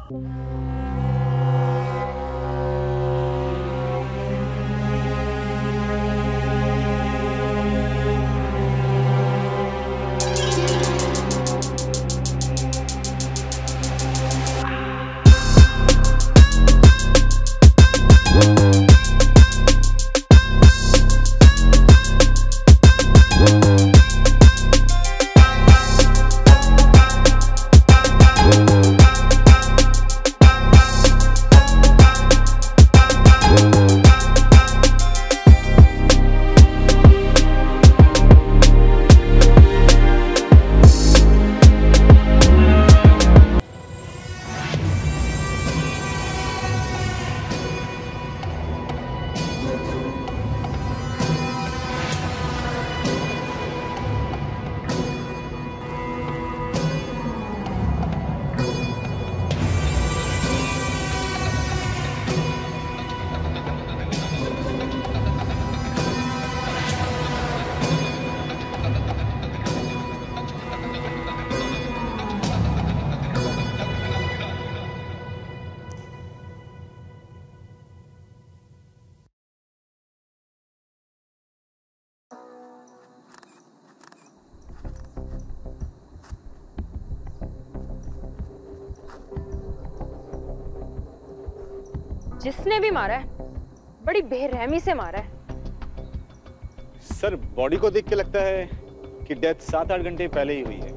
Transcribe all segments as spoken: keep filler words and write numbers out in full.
जिसने भी मारा है बड़ी बेरहमी से मारा है। सर बॉडी को देख के लगता है कि डेथ सात आठ घंटे पहले ही हुई है।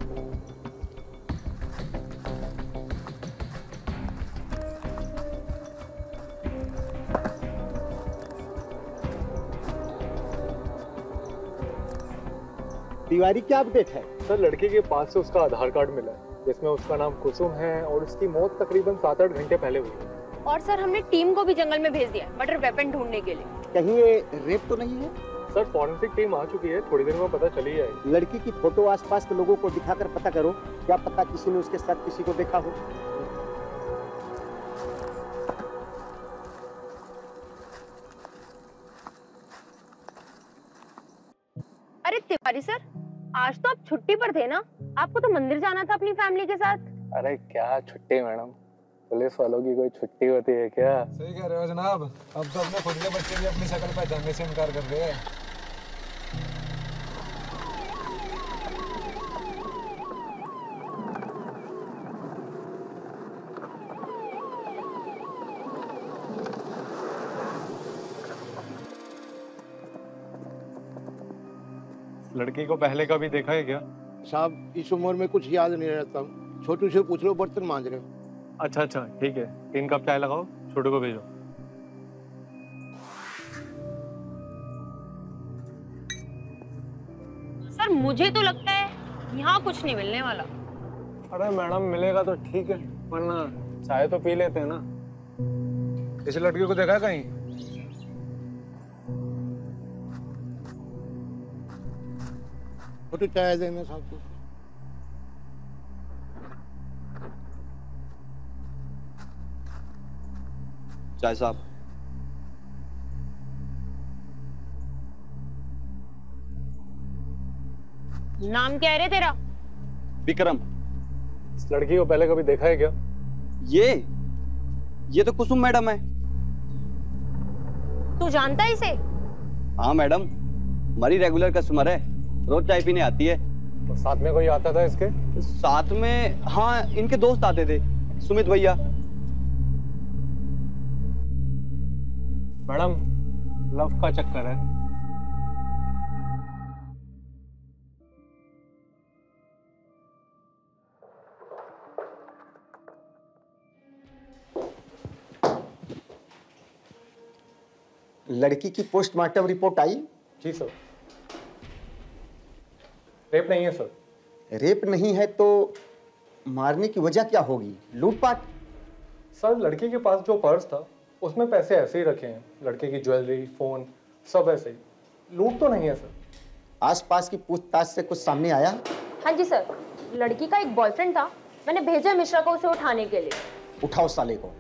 तिवारी क्या अपडेट है? सर लड़के के पास से उसका आधार कार्ड मिला है जिसमें उसका नाम कुसुम है और उसकी मौत तकरीबन सात आठ घंटे पहले हुई है। और सर हमने टीम को भी जंगल में भेज दिया है मर्डर वेपन ढूंढने के लिए। कहीं ये रेप तो नहीं है? सर फॉरेंसिक टीम आ चुकी है, थोड़ी देर में पता चली जाएगी। लड़की की फोटो आसपास के लोगों को दिखाकर पता करो, क्या पता किसी ने उसके साथ किसी को देखा हो। अरे तिवारी सर, आज तो आप छुट्टी पर थे ना? आपको तो मंदिर जाना था अपनी फैमिली के साथ। अरे क्या छुट्टी मैडम, पुलिस वालों की कोई छुट्टी होती है क्या? सही कह रहे हो जनाब, अब तो अपने खुद के बच्चे भी अपनी शक्ल पहचानने से इनकार कर रहे हैं। लड़की को पहले कभी देखा है क्या? साहब इस उम्र में कुछ याद नहीं रहता, छोटू से पूछ लो, बर्तन मांज रहे हो। अच्छा अच्छा ठीक है, तीन कप चाय लगाओ, छोटू को भेजो। सर मुझे तो लगता है यहाँ कुछ नहीं मिलने वाला। अरे मैडम मिलेगा तो ठीक है, वरना चाय तो पी लेते हैं ना। इस लड़की को देखा कहीं? छोटू चाय देना साहब को। चाय साहब। नाम क्या है रे तेरा? विक्रम। इस लड़की को पहले कभी देखा है क्या? ये ये तो कुसुम मैडम है। तू जानता है इसे? हाँ मैडम, हमारी रेगुलर कस्टमर है, रोज चाय पीने आती है। तो साथ में कोई आता था इसके? साथ में हाँ, इनके दोस्त आते थे, सुमित भैया। मैडम लव का चक्कर है। लड़की की पोस्टमार्टम रिपोर्ट आई? जी सर। रेप नहीं है सर। रेप नहीं है तो मारने की वजह क्या होगी? लूटपाट? सर लड़की के पास जो पर्स था उसमें पैसे ऐसे ही रखे हैं, लड़के की ज्वेलरी, फोन सब ऐसे ही। लूट तो नहीं है सर। आसपास की पूछताछ से कुछ सामने आया? हाँ जी सर, लड़की का एक बॉयफ्रेंड था, मैंने भेजा मिश्रा को उसे उठाने के लिए। उठाओ साले को।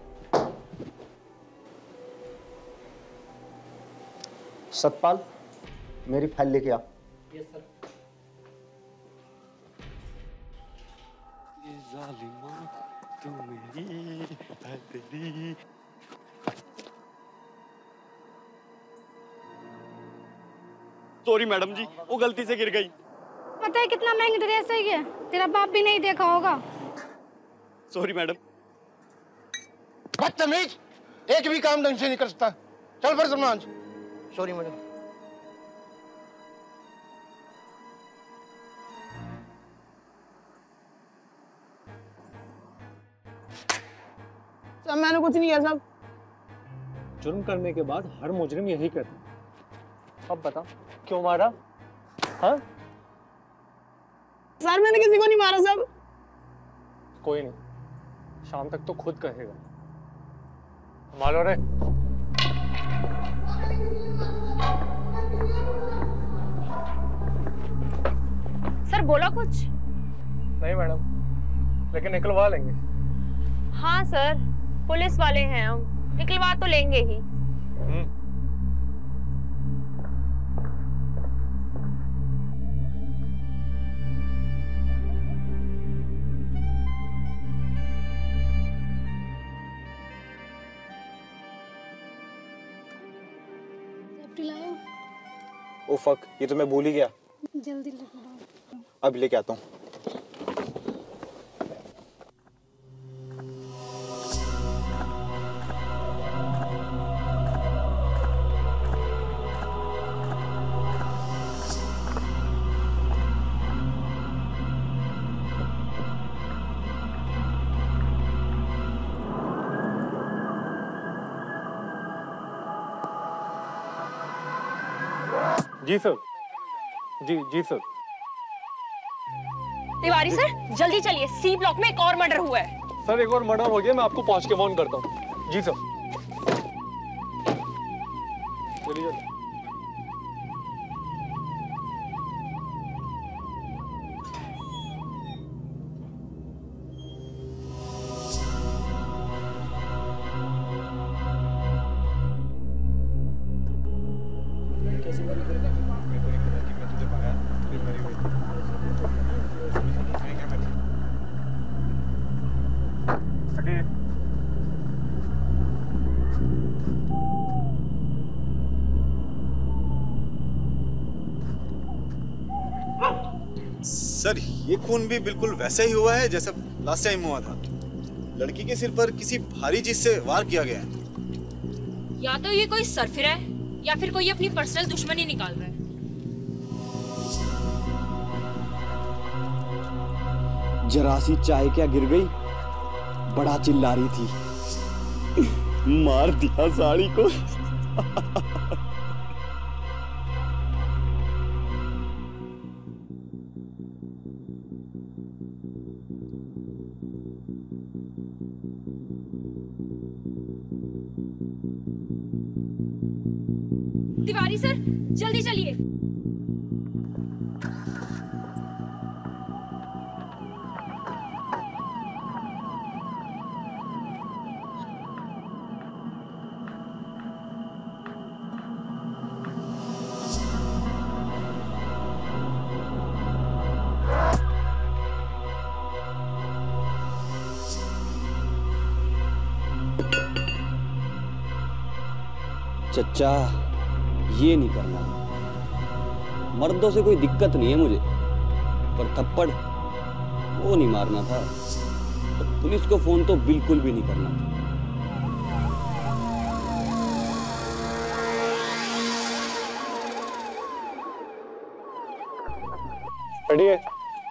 सतपाल, मेरी फाइल लेके आ। Yes sir. ये जालिमा तू मेरी तेरी। सॉरी मैडम जी, वो गलती से गिर गई। पता है कितना महंगा ड्रेस है ये? तेरा बाप भी नहीं देखा होगा। Sorry madam. बदतमीज, एक भी काम ढंग से नहीं कर सकता। चल फिर समाज। Sorry madam. सब मैंने कुछ नहीं किया सब। जुर्म करने के बाद हर मुजरिम यही करता है। अब बता क्यों मारा? हाँ? सर मैंने किसी को नहीं मारा सब। कोई नहीं, शाम तक तो खुद कहेगा। मालो रे। सर बोला कुछ? नहीं मैडम, लेकिन निकलवा लेंगे। हाँ सर, पुलिस वाले हैं हम, निकलवा तो लेंगे ही। हम्म। ओ फक, ये तो मैं भूल ही गया। जल्दी लेकर आओ। अब लेके आता हूँ। जी सर। जी जी सर। तिवारी सर जल्दी चलिए, सी ब्लॉक में एक और मर्डर हुआ है। सर एक और मर्डर हो गया, मैं आपको पहुंच के फोन करता हूँ। जी सर। चलिए चलिए। सर ये खून भी बिल्कुल वैसा ही हुआ है जैसा लास्ट टाइम हुआ था। लड़की के सिर पर किसी भारी चीज से वार किया गया है। या तो ये कोई सरफिरा है या फिर कोई अपनी पर्सनल दुश्मनी निकाल रहा है। जरा सी चाय क्या गिर गई, बड़ा चिल्ला रही थी। मार दिया साड़ी को। तिवारी सर जल्दी चलिए। चच्चा ये नहीं करना। मर्दों से कोई दिक्कत नहीं है मुझे, पर थप्पड़ वो नहीं मारना था। और पुलिस को फोन तो बिल्कुल भी नहीं करना था। रेडी है?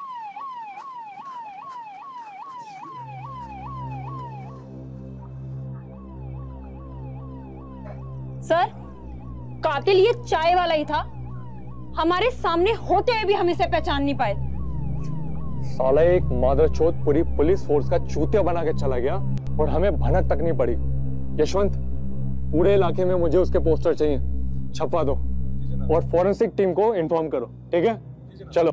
सर कातिल ये चाय वाला ही था, हमारे सामने होते हुए भी हम इसे पहचान नहीं पाए। साला एक मादरचोद पूरी पुलिस फोर्स का चूतिया बना के चला गया और हमें भनक तक नहीं पड़ी। यशवंत, पूरे इलाके में मुझे उसके पोस्टर चाहिए, छपवा दो और फॉरेंसिक टीम को इन्फॉर्म करो, ठीक है? चलो।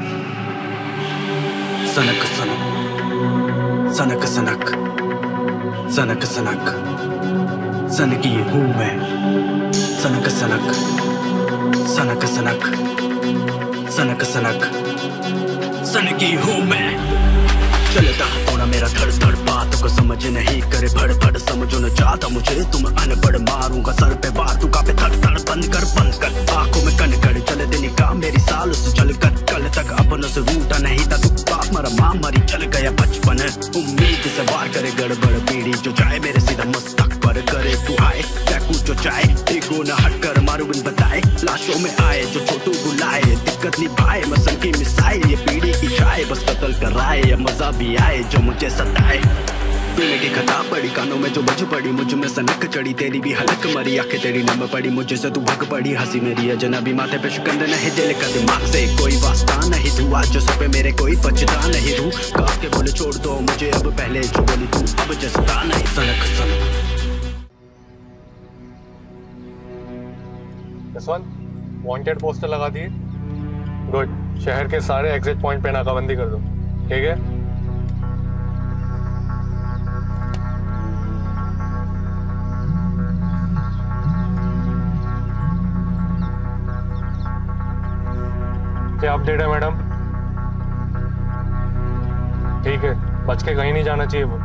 सनक सनक सनक सनक सनक सनक सनकी हूँ मैं, सनक सनक सनक सनक सनक सनक सनकी हूँ मैं। चलता थोड़ा मेरा धड़ धड़, बातों को समझ नहीं करे भड़ भड़, समझो न चाहता मुझे तुम अनपढ़, मारूंगा सर पे बार तू कापे थड़ थड़, बंद कर बंद कर आंखों में कनकड़, चले दिन काम मेरी सालों से चल कर, कल तक अपनों से रूठा नहीं था तू, बाप मरा माँ मरी चल गया बचपन, उम्मीद से वार करे गड़बड़, पीढ़ी जो चाहे मेरे सीधा मस्तक पर करे तू आए, क्या कुछ जो चाहे ईगो न हट कर मारू बिन बताए, लाशों में आए जो छोटू बुलाए, दिक्कत निभाए मसन की मिसाइल, ये पीढ़ी की चाहे बस कत्ल कराए, या मजा भी आए जो मुझे सताए, पीने की खता पड़ी कानों में जो बज पड़ी, मुझ में सनक चढ़ी तेरी भी हलक मरी, आंखें तेरी नम पड़ी मुझे से तू भग पड़ी, हंसी मेरी अजनबी माथे पे शिकंद नहीं, दिल का दिमाग से कोई वास्ता नहीं, तू आज जो सब पे मेरे कोई बचता नहीं, रू कहा के बोले छोड़ दो मुझे अब, पहले जो बोली तू अब जसता नहीं, सनक सनक। जसवंत वांटेड पोस्टर लगा दिए, गुड, शहर के सारे एग्जिट पॉइंट पे नाकाबंदी कर दो, ठीक है? क्या अपडेट है मैडम? ठीक है, बच के कहीं नहीं जाना चाहिए वो,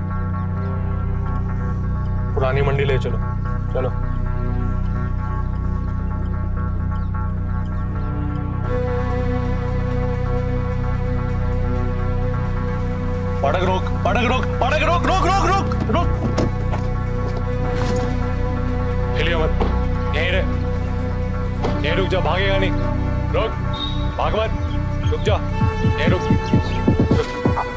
पुरानी मंडी ले चलो, चलो। पड़क रोक, पड़क रोक, पड़क रोक, रोक रोक रोक रोक, हिलियो मत, यहीं रहे, यहीं रुक जा, भागेगा नहीं, रोक, भाग मत, रुक जा, यहीं रुक, रुक।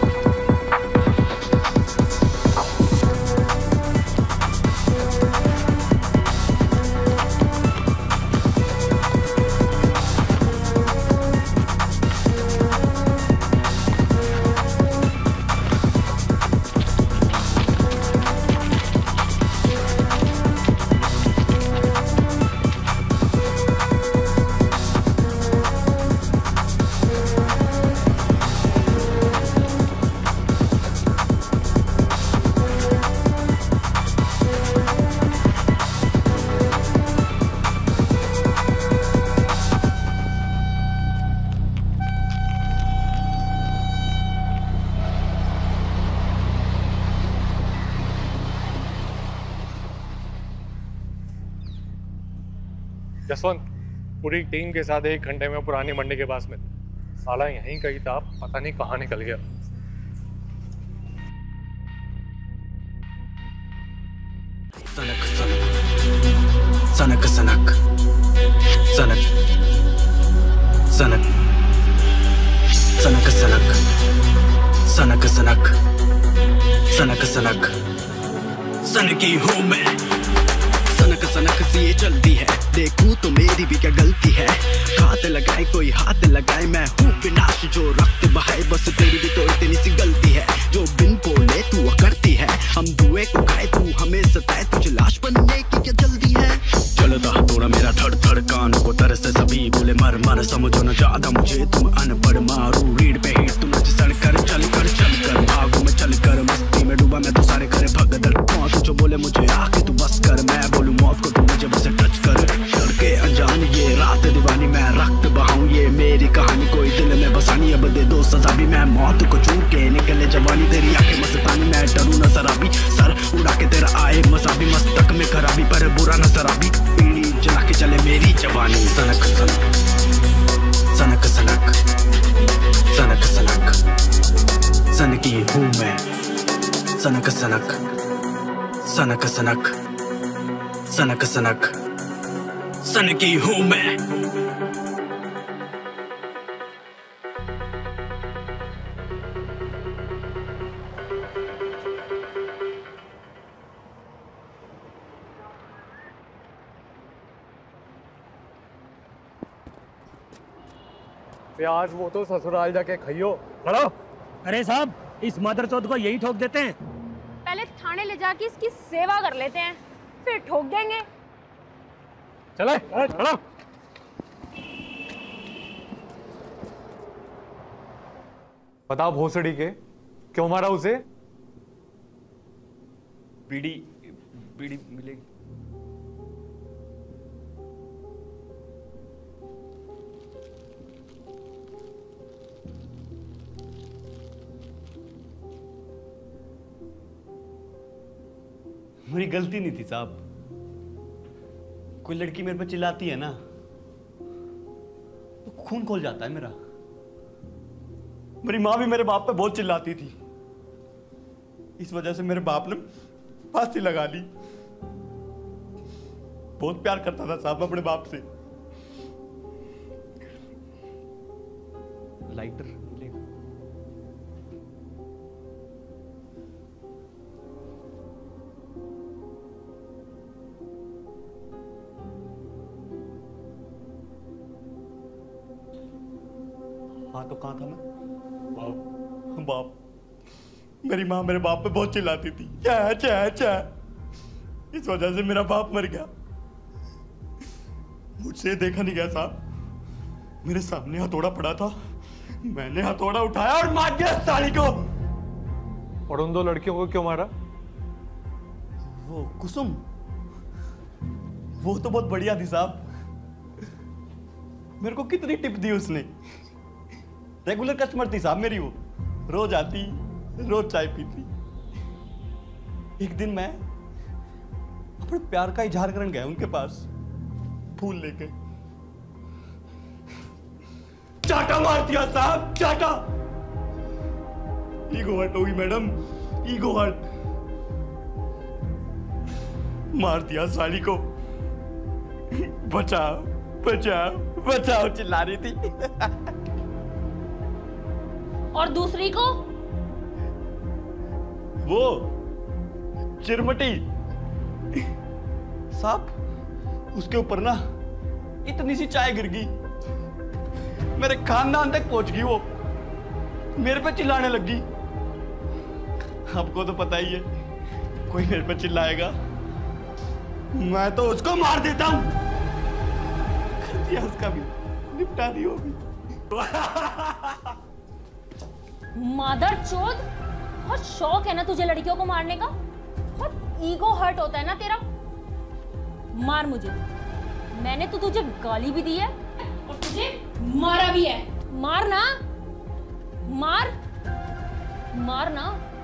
जसवंत पूरी टीम के साथ एक घंटे में पुरानी मंडी के पास में, साला यहीं कहीं था, पता नहीं कहाँ निकल गया। सनक सनक सनक सनक सनक सनक सनक सनक सनक सनक सनक सनक सनकी हूँ मैं, सनक सनक सी ये चलती है, देखूं तो मेरी भी क्या गलती है, हाथ लगाए कोई हाथ लगाए, मैं हूँ विनाश जो रक्त बहाए, बस तेरी भी तो इतनी सी गलती है, जो बिन बोले तू करती है, हम दुए को खाए तू हमें सताए, तुझे लाश बनने की क्या जल्दी है, चलता थोड़ा मेरा धड़ धड़, कानों को तरस से सभी बोले मर मर, समझो न ज्यादा मुझे तुम अनपढ़, मारू रीढ़ पे हीट तुम नच सड़ कर, चल कर चल कर भागो मैं चल कर, मस्ती में डूबा मैं तो सारे करे भगदड़, मौत जो बोले मुझे आके तू बस कर, मैं बोलूं मौत को तू मुझे बस टच कर, लड़के अनजान ये रात दीवानी, मैं रक्त बहाऊं ये मेरी कहानी, कोई दिल में बसानी, अब दे दो सजा भी, मैं मौत को छू के निकले जवानी, तेरी आंखें मस्तानी, मैं डरूं न शराबी, सर उड़ा के तेरा आए मसाबी, मस्तक में खराबी पर बुरा न शराबी, पीढ़ी जला के चले मेरी जवानी, सनक सनक सनक सनक सनक सनक सनकी हूँ मैं, सनक सनक सनक सनक सनक सनक सनकी हूँ मैं। प्याज वो तो ससुराल जाके खाइयो, खड़ो। अरे साहब, इस मदरचोद को यही ठोक देते हैं। पहले थाने ले जाके इसकी सेवा कर लेते हैं, फिर ठोक देंगे। चले, खड़ो। बताओ भोसड़ी के, क्यों मारा उसे? बीड़ी बीड़ी मिलेगी? मेरी गलती नहीं थी साहब। कोई लड़की मेरे पे चिल्लाती है ना तो खून खोल जाता है मेरा। मेरी माँ भी मेरे बाप पे बहुत चिल्लाती थी, इस वजह से मेरे बाप ने फांसी लगा ली। बहुत प्यार करता था साहब अपने बाप से। लाइटर मिलेगा? हाँ तो कहाँ था मैं? बाप बाप मेरी माँ मेरे बाप पे बहुत चिल्लाती थी, चा चा चा। इस वजह से मेरा बाप मर गया। मुझसे देखा नहीं गया साहब। मेरे सामने हथौड़ा पड़ा था, मैंने हथौड़ा उठाया और मार दिया साली को। और उन दो लड़कियों को क्यों मारा? वो कुसुम, वो तो बहुत बढ़िया थी साहब। मेरे को कितनी टिप दी उसने। रेगुलर कस्टमर थी साहब मेरी वो। रोज आती, रोज चाय पीती। एक दिन मैं अपने प्यार का इजहार करने गया उनके पास, फूल लेके। चाटा मार दिया साहब, चाटा। ईगो हर्ट होगी मैडम, ईगो हर्ट। मार दिया साली को। बचाओ बचाओ बचाओ चिल्ला रही थी। और दूसरी को? वो चिरमटी साहब, उसके ऊपर ना इतनी सी चाय गिर गई, मेरे खानदान तक पहुंच गई। वो मेरे पे चिल्लाने लगी। आपको तो पता ही है, कोई मेरे पे चिल्लाएगा मैं तो उसको मार देता हूं। कर दिया उसका भी, निपटा दी वो भी। मादर चोद, बहुत शौक है ना तुझे लड़कियों को मारने का। बहुत ईगो हर्ट होता है ना तेरा। मार मुझे। मैंने तो तुझे गाली भी दी है और तुझे मारा भी है। मार ना, मार मार ना।